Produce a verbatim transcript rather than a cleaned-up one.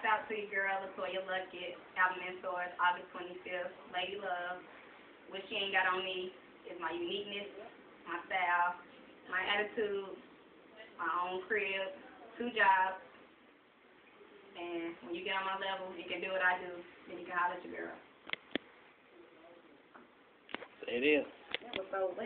shouts out to your girl, Toya Luckett, album in stores, August twenty-fifth. Lady Love. What she ain't got on me is my uniqueness, my style, my attitude, my own crib, two jobs. And when you get on my level, you can do what I do, then you can holler at your girl. It is. That was so